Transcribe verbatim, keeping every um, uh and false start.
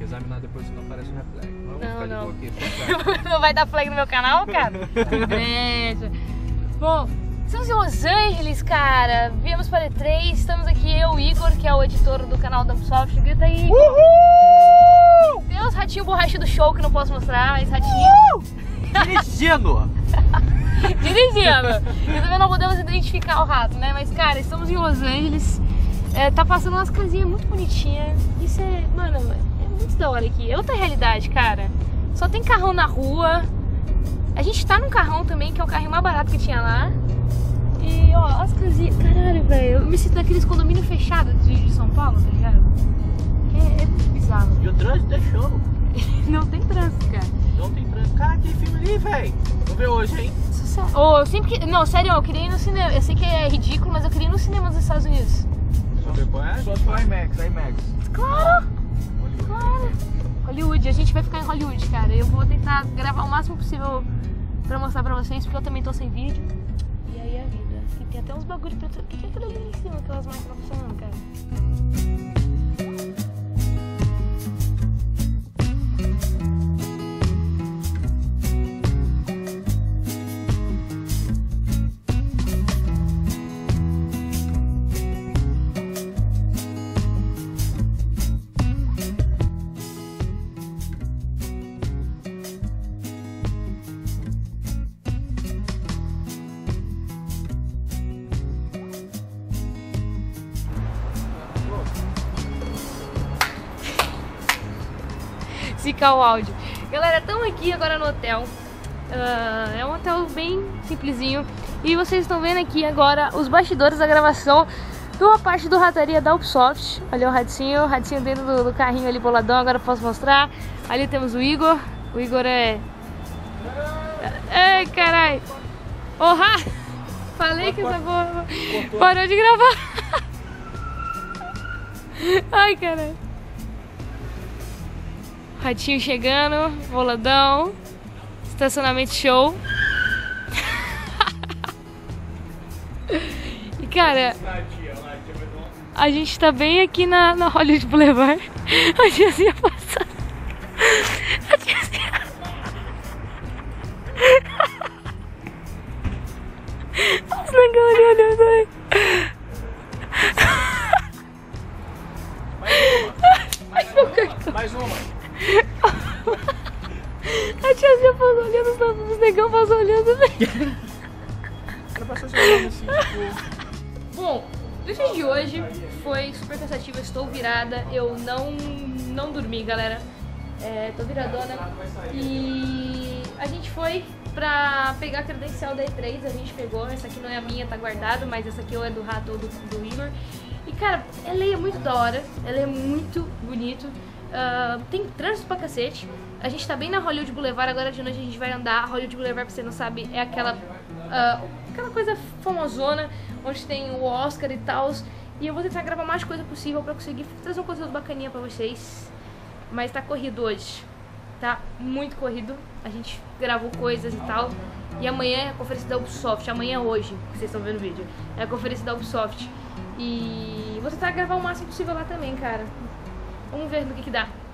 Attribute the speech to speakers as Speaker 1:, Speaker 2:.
Speaker 1: examinar depois se não aparece no reflexo. Mas
Speaker 2: Não,
Speaker 1: vamos
Speaker 2: não.
Speaker 1: aqui,
Speaker 2: Não vai dar flag no meu canal, cara? Deixa. Bom, estamos em Los Angeles, cara. Viemos para E três, estamos aqui, eu, o Igor, que é o editor do canal da Ubisoft. Grita aí. Uhul! Tem uns ratinhos borracha do show que não posso mostrar, mas ratinho.
Speaker 1: Dirigindo!
Speaker 2: Dirigindo! E também não podemos identificar o rato, né? Mas, cara, estamos em Los Angeles. É, tá passando umas casinhas muito bonitinhas. Isso é, mano, é muito da hora aqui. É outra realidade, cara. Só tem carrão na rua. A gente tá num carrão também, que é o carrinho mais barato que tinha lá. E, ó, as casinhas. Caralho, velho. Eu me sinto naqueles condomínios fechados de, de São Paulo, tá ligado? É, é bizarro.
Speaker 1: E o trânsito é show.
Speaker 2: Não tem trânsito, cara.
Speaker 1: Não tem trânsito. Cara, aquele filme ali, velho. Vamos ver hoje, hein?
Speaker 2: Oh, eu sempre que... Não, sério, eu queria ir no cinema. Eu sei que é ridículo, mas eu queria ir no cinema dos Estados Unidos.
Speaker 1: Só for IMAX, IMAX.
Speaker 2: Claro! Claro! Hollywood, a gente vai ficar em Hollywood, cara. Eu vou tentar gravar o máximo possível pra mostrar pra vocês, porque eu também tô sem vídeo. E aí é a vida. E tem até uns bagulho pra... O que é aquilo ali em cima? Aquelas máquinas funcionando, cara. Ficar o áudio. Galera, estamos aqui agora no hotel. Uh, é um hotel bem simplesinho. E vocês estão vendo aqui agora os bastidores da gravação de uma parte do Rataria da Ubisoft. Olha o Radinho, o Radinho dentro do, do carrinho ali boladão. Agora eu posso mostrar. Ali temos o Igor. O Igor é... Ai, caralho. Orra! Falei que essa porra parou de gravar. Ai, caralho. Ratinho chegando, boladão, estacionamento show. E cara, a gente tá bem aqui na, na Hollywood Boulevard. A tiazinha passando. A tiazinha... Os negão ali olhando aí.
Speaker 1: Mais uma. Mais uma. Mais uma.
Speaker 2: A tiazinha passou olhando, os negão passou olhando. Bom, o dia de hoje foi super cansativo, eu estou virada, eu não, não dormi, galera. É, tô viradona. E a gente foi pra pegar a credencial da E três, a gente pegou, essa aqui não é a minha, tá guardado, mas essa aqui é do rato ou do, do Igor. E cara, ela é muito da hora, ela é muito bonito. Uh, tem trânsito pra cacete. A gente tá bem na Hollywood Boulevard. Agora de noite a gente vai andar. Hollywood Boulevard, pra você não sabe, é aquela uh, aquela coisa famosona onde tem o Oscar e tal. E eu vou tentar gravar mais coisa possível pra conseguir trazer uma coisa bacaninha pra vocês. Mas tá corrido hoje. Tá muito corrido. A gente gravou coisas e tal. E amanhã é a conferência da Ubisoft. Amanhã hoje, que vocês estão vendo o vídeo, é a conferência da Ubisoft. E vou tentar gravar o máximo possível lá também, cara. Vamos ver no que que dá.